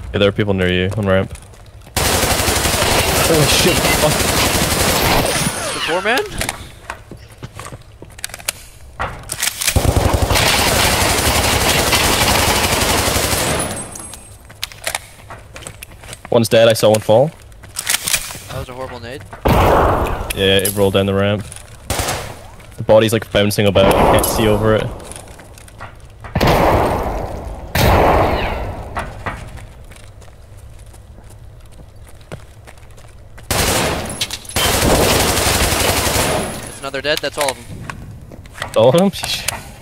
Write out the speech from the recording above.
Yeah, there are people near you on ramp. Oh shit! The poor man? One's dead, I saw one fall. That was a horrible nade. Yeah, it rolled down the ramp. The body's like bouncing about, I can't see over it. There's another dead, that's all of them. All of them?